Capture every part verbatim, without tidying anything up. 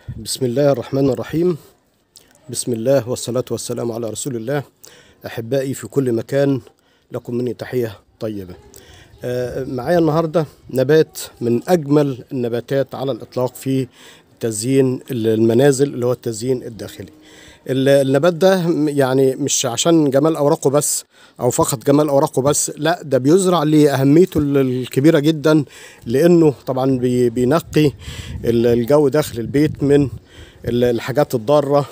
بسم الله الرحمن الرحيم. بسم الله والصلاة والسلام على رسول الله. أحبائي في كل مكان، لكم مني تحية طيبة. آه معايا النهاردة نبات من أجمل النباتات على الإطلاق في تزيين المنازل، اللي هو التزيين الداخلي. النبات ده يعني مش عشان جمال أوراقه بس أو فقط جمال أوراقه بس، لا، ده بيزرع لأهميته الكبيرة جدا، لأنه طبعا بينقي الجو داخل البيت من الحاجات الضارة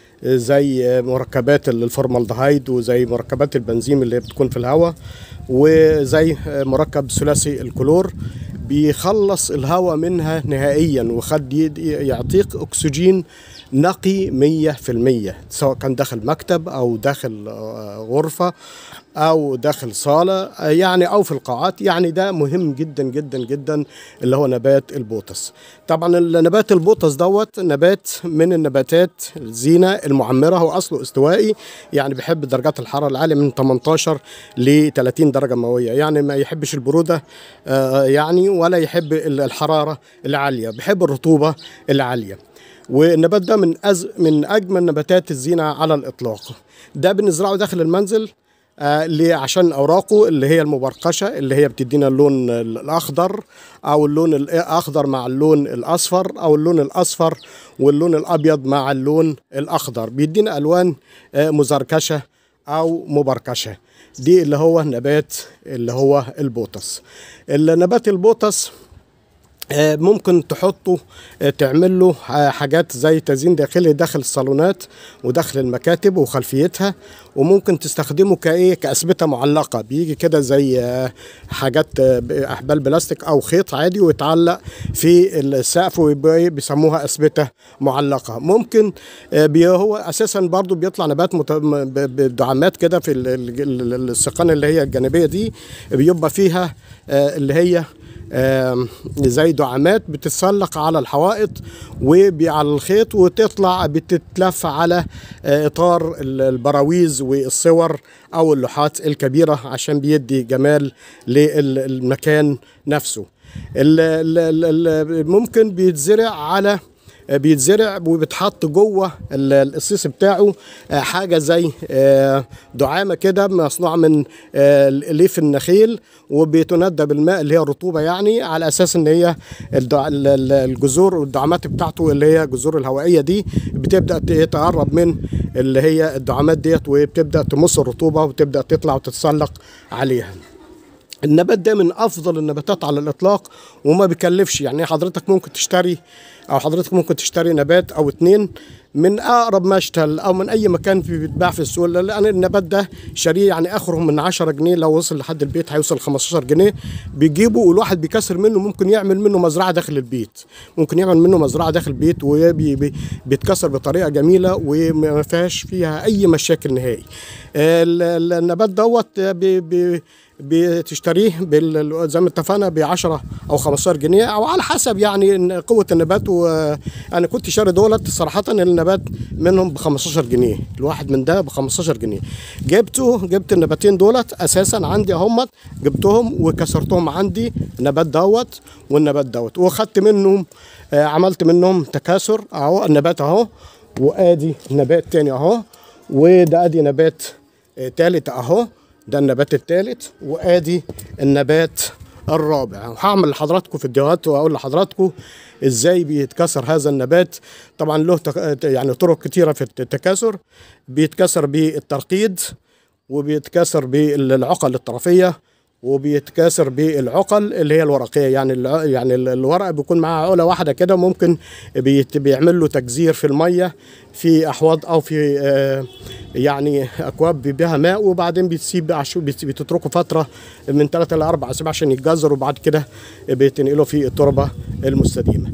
زي مركبات الفورمالدهيد وزي مركبات البنزين اللي بتكون في الهواء وزي مركب ثلاثي الكلور. بيخلص الهواء منها نهائيا وخد يعطيك أكسجين نقي مية في المية، سواء كان داخل مكتب أو داخل غرفة أو داخل صالة يعني أو في القاعات. يعني ده مهم جدا جدا جدا، اللي هو نبات البوتس. طبعا النبات البوتس دوت نبات من النباتات الزينة المعمرة. هو أصله استوائي، يعني بيحب درجات الحرارة العالية من تمنتاشر ل تلاتين درجة مئوية، يعني ما يحبش البرودة يعني ولا يحب الحرارة العالية، بيحب الرطوبة العالية. والنبات ده من أز... من أجمل نباتات الزينة على الإطلاق. ده بنزرعه داخل المنزل آه عشان أوراقه اللي هي المبرقشة، اللي هي بتدينا اللون الأخضر أو اللون الأخضر مع اللون الأصفر، أو اللون الأصفر واللون الأبيض مع اللون الأخضر، بيدينا ألوان آه مزركشة أو مبرقشة. دي اللي هو نبات اللي هو البوتس. النبات البوتس ممكن تحطه تعمل له حاجات زي تزيين داخلي داخل الصالونات وداخل المكاتب وخلفيتها، وممكن تستخدمه كايه كأسبتة معلقة. بيجي كده زي حاجات احبال بلاستيك او خيط عادي ويتعلق في السقف وبيسموها أسبتة معلقة. ممكن هو اساسا برضو بيطلع نبات بدعامات كده في السقان اللي هي الجانبية دي، بيبقى فيها اللي هي زي دعامات بتتسلق على الحوائط وعلى الخيط وتطلع بتتلف على اطار البراويز والصور او اللوحات الكبيرة، عشان بيدي جمال للمكان نفسه. ممكن بيتزرع على بيتزرع وبتحط جوه القصيص بتاعه حاجه زي دعامه كده مصنوعه من ليف النخيل، وبتندى بالماء اللي هي الرطوبه، يعني على اساس ان هي الجذور والدعامات بتاعته اللي هي الجذور الهوائيه دي بتبدا تقرب من اللي هي الدعامات ديت، وبتبدا تمص الرطوبه وتبدا تطلع وتتسلق عليها. النبات ده من افضل النباتات على الاطلاق وما بيكلفش. يعني حضرتك ممكن تشتري او حضرتك ممكن تشتري نبات او اتنين من اقرب مشتل او من اي مكان بيتباع في السوق، لان النبات ده شاريه يعني اخره من عشرة جنيه، لو وصل لحد البيت هيوصل خمستاشر جنيه. بيجيبه والواحد بيكسر منه، ممكن يعمل منه مزرعه داخل البيت، ممكن يعمل منه مزرعه داخل البيت وبيتكسر بطريقه جميله وما فيهاش فيها اي مشاكل نهائي. النبات دوت بي بي بتشتريه زي ما اتفقنا ب عشرة او خمستاشر جنيه، او على حسب يعني قوه النبات. وانا كنت شاري دولت صراحه النبات منهم ب خمستاشر جنيه، الواحد من ده ب خمستاشر جنيه. جبته جبت النباتين دولت اساسا عندي اهمت، جبتهم وكسرتهم عندي، النبات دوت والنبات دوت، واخدت منهم عملت منهم تكاثر اهو. النبات اهو، وادي نبات تاني اهو، وده ادي نبات تالت اهو، ده النبات الثالث، وادي النبات الرابع. وهعمل لحضراتكم فيديوهات واقول لحضراتكم ازاي بيتكسر هذا النبات. طبعا له يعني طرق كتيره في التكاثر. بيتكسر بالترقيد، وبيتكسر بالعقل الطرفيه، وبيتكاثر بالعقل اللي هي الورقيه. يعني يعني الورق بيكون معاه عقله واحده كده، ممكن بيعمل له تجزير في الميه في احواض او في آه يعني اكواب بها ماء، وبعدين بتسيب بتتركه فتره من ثلاثة ل أربعة اسابيع عشان يتجزر، وبعد كده بتنقله في التربه المستديمه.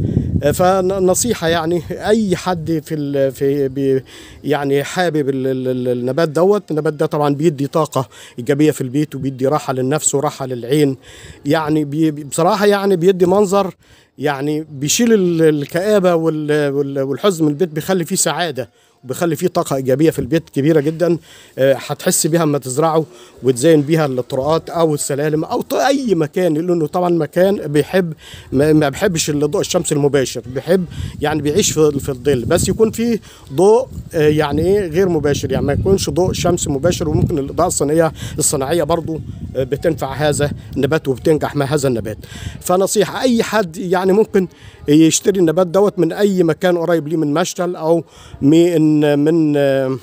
فنصيحه يعني اي حد في في يعني حابب النبات دوت. النبات ده طبعا بيدي طاقه ايجابيه في البيت، وبيدي راحه للنفس وراحه للعين. يعني بصراحه يعني بيدي منظر، يعني بيشيل الكآبه والحزن من البيت، بيخلي فيه سعاده بيخلي فيه طاقه ايجابيه في البيت كبيره جدا. هتحس بيها اما تزرعه وتزين بيها الطرقات او السلالم او اي مكان، لانه طبعا مكان بيحب ما بيحبش الضوء الشمس المباشر، بيحب يعني بيعيش في في الظل، بس يكون فيه ضوء يعني ايه غير مباشر، يعني ما يكونش ضوء شمس مباشر. وممكن الاضاءه الصناعيه الصناعيه برضو بتنفع هذا النبات وبتنجح مع هذا النبات. فنصيحه اي حد يعني ممكن يشتري النبات دوت من اي مكان قريب ليه، من مشتل او من من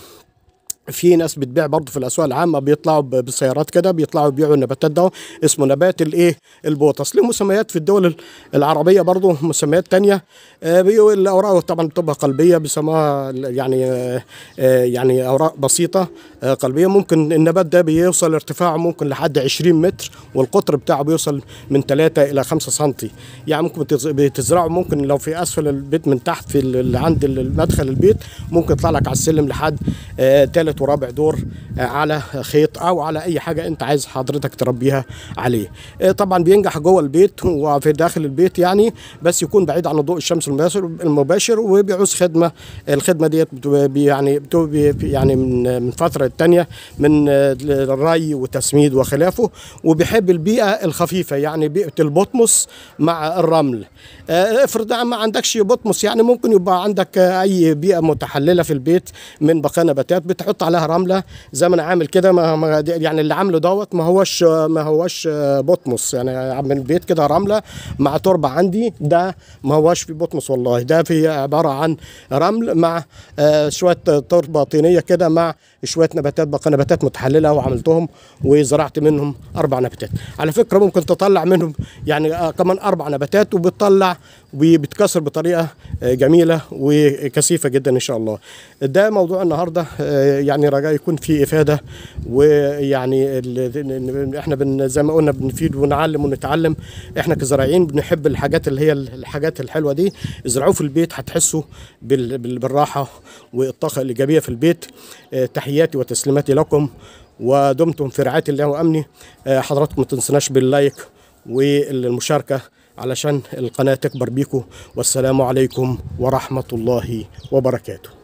في ناس بتبيع برضه في الاسواق العامه، بيطلعوا بسيارات كده بيطلعوا يبيعوا النباتات ده، اسمه نبات الايه البوطس. له مسميات في الدول العربيه برضه، مسميات تانية. آه الاوراق طبعا بتبقى قلبيه بيسموها يعني آه يعني اوراق بسيطه آه قلبيه. ممكن النبات ده بيوصل ارتفاعه ممكن لحد عشرين متر، والقطر بتاعه بيوصل من ثلاثة الى خمسة سنتي. يعني ممكن بتزرعه ممكن لو في اسفل البيت من تحت في اللي عند مدخل البيت، ممكن يطلع لك على السلم لحد آه ثالث ورابع دور على خيط او على اي حاجه انت عايز حضرتك تربيها عليه. طبعا بينجح جوه البيت وفي داخل البيت يعني، بس يكون بعيد عن ضوء الشمس المباشر، وبيعوز خدمه. الخدمه ديت يعني يعني من من فتره الثانيه من الري وتسميد وخلافه. وبيحب البيئه الخفيفه، يعني بيئه البطمس مع الرمل. افرض ما عندكش بطمس، يعني ممكن يبقى عندك اي بيئه متحلله في البيت من بقايا نباتات بتحط عليها رمله زي ما انا عامل كده. ما يعني اللي عامله دوت ما هوش ما هوش بطمس، يعني عامل البيت كده رمله مع تربه عندي، ده ما هوش في بطمس والله، ده في عباره عن رمل مع شويه تربه طينيه كده مع شويه نباتات بقى نباتات متحلله، وعملتهم وزرعت منهم اربع نباتات. على فكره ممكن تطلع منهم يعني كمان اربع نباتات، وبتطلع وبتكسر بطريقه جميله وكثيفه جدا ان شاء الله. ده موضوع النهارده، يعني رجاء يكون فيه افاده، ويعني احنا بن زي ما قلنا بنفيد ونعلم ونتعلم. احنا كزراعيين بنحب الحاجات اللي هي الحاجات الحلوه دي. ازرعوه في البيت هتحسوا بالراحه والطاقه الايجابيه في البيت. تحياتي وتسليماتي لكم، ودمتم في رعايه الله وامنه. حضراتكم ما تنسوناش باللايك والمشاركه علشان القناه تكبر بيكم. والسلام عليكم ورحمه الله وبركاته.